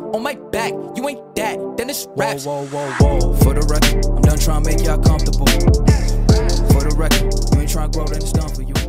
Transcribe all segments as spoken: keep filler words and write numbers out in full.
on my back. You ain't that, then it's raps. Whoa, whoa, whoa, whoa. For the record, I'm done trying to make y'all comfortable. For the record, you ain't trying to grow, then it's done for you.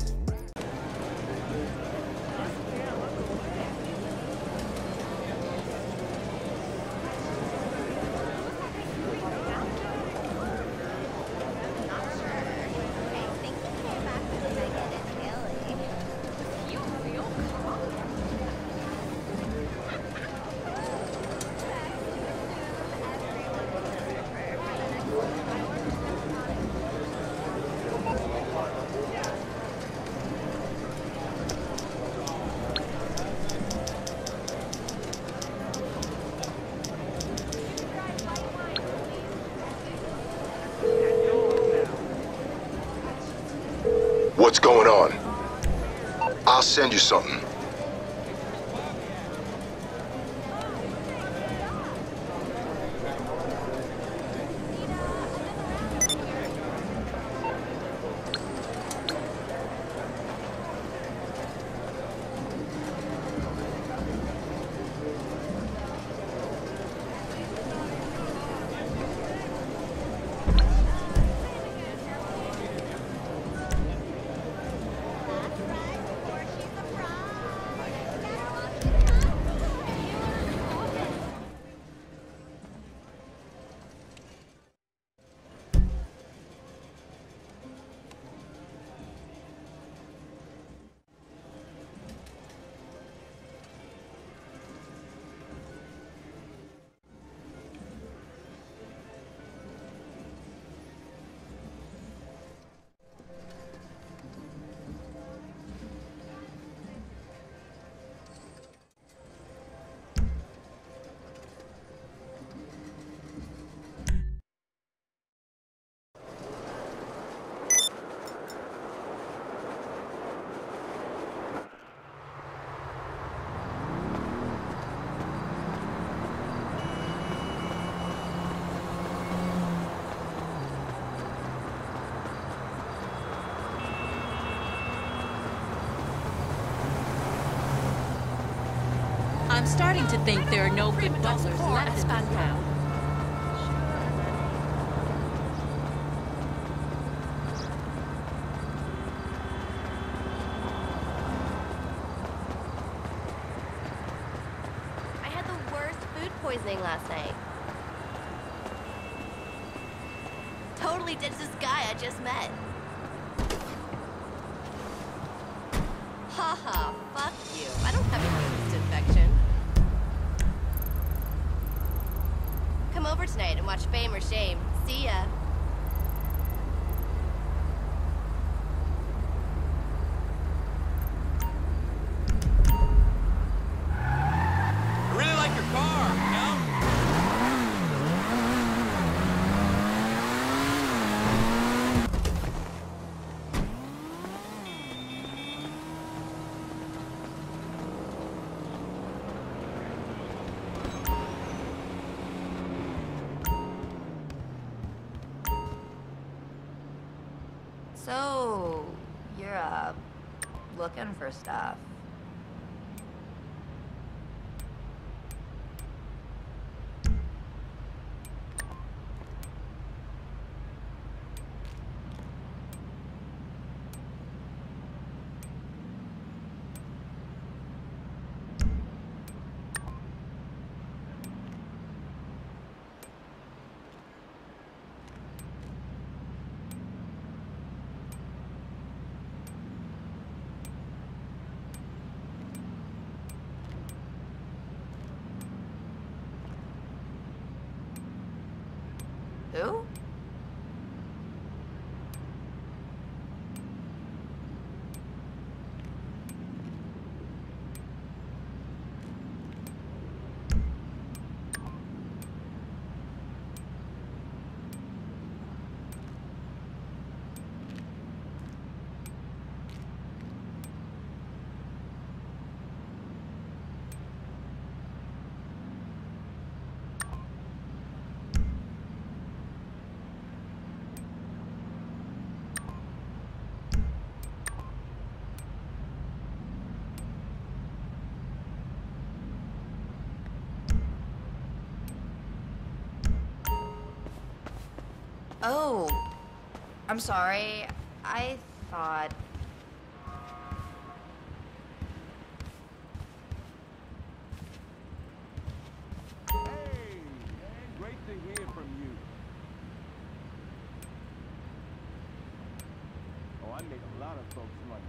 What's going on? I'll send you something. I'm starting to think there are no good butlers left in this town. I had the worst food poisoning last night. Totally ditched this guy I just met. Haha, fuck you. I don't have a yeast infection. Come over tonight and watch Fame or Shame. See ya. I really like your car, you know? So, you're, uh, looking for stuff. Who? Oh, I'm sorry. I thought... Hey, man, great to hear from you. Oh, I make a lot of folks money.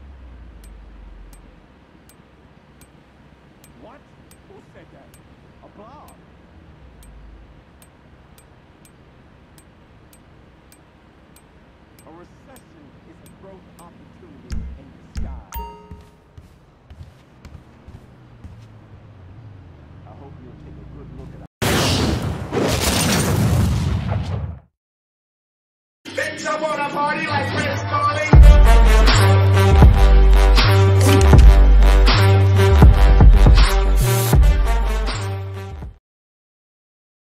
What? Who said that? A blog? A recession is a growth opportunity in disguise. I hope you'll take a good look at